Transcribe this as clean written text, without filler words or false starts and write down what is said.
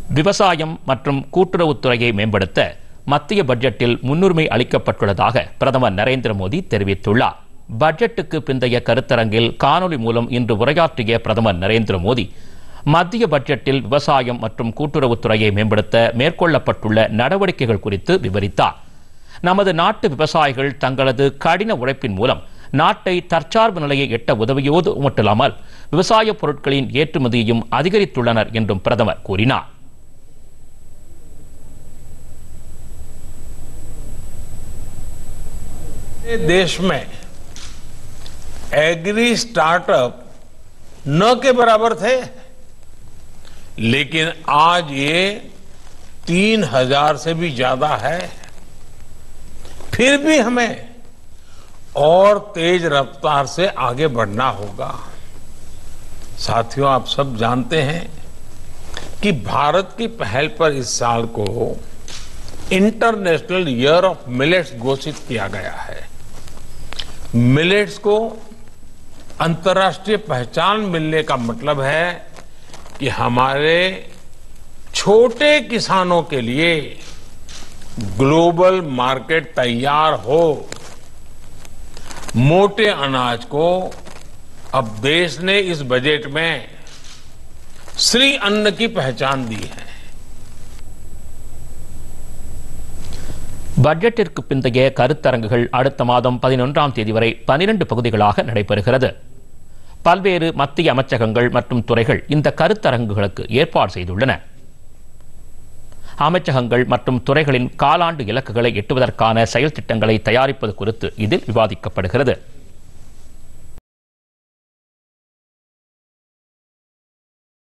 விவசாயம் மற்றும் கூட்டுறவுத்துறையை மேம்படுத்த மத்திய பட்ஜெட்டில் முன்னுரிமை அளிக்கப்பட்டுள்ளதாக பிரதமர் நரேந்திர மோடி தெரிவித்துள்ளார். பட்ஜெட்டுக்கு பிந்தைய கருத்தரங்கில் காணொலி மூலம் இன்று உரையாற்றிய பிரதமர் நரேந்திர மோடி மத்திய பட்ஜெட்டில் விவசாயம் மற்றும் கூட்டுறவுத்துறையை மேம்படுத்த மேற்கொள்ளப்பட்டுள்ள நடவடிக்கைகள் குறித்து விவரித்தார். நமது நாட்டு விவசாயிகள் தங்களது கடின உழைப்பின் மூலம் நாட்டை தற்சார்பு நிலையை எட்ட உதவியோடு மட்டுமல்லாமல் விவசாய பொருட்களின் ஏற்றுமதியையும் அதிகரித்துள்ளனர் என்றும் பிரதமர் கூறினார். देश में एग्री स्टार्टअप न के बराबर थे, लेकिन आज ये 3000 से भी ज्यादा है। फिर भी हमें और तेज रफ्तार से आगे बढ़ना होगा। साथियों, आप सब जानते हैं कि भारत की पहल पर इस साल को इंटरनेशनल ईयर ऑफ मिलेट्स घोषित किया गया है। मिलेट्स को अंतर्राष्ट्रीय पहचान मिलने का मतलब है कि हमारे छोटे किसानों के लिए ग्लोबल मार्केट तैयार हो। मोटे अनाज को अब देश ने इस बजट में श्री अन्न की पहचान दी है। பட்ஜெட்டிற்கு பிந்தைய கருத்தரங்குகள் அடுத்த மாதம் 11ஆம் தேதி வரை 12 பகுதிகளாக நடைபெறுகிறது. பல்வேறு மத்திய அமைச்சகங்கள் மற்றும் துறைகள் இந்த கருத்தரங்குகளுக்கு ஏற்பாடு செய்துள்ளன. அமைச்சகங்கள் மற்றும் துறைகளின் காலாண்டு இலக்குகளை எட்டுவதற்கான செயல் திட்டங்களை தயாரிப்பது குறித்து இதில் விவாதிக்கப்படுகிறது.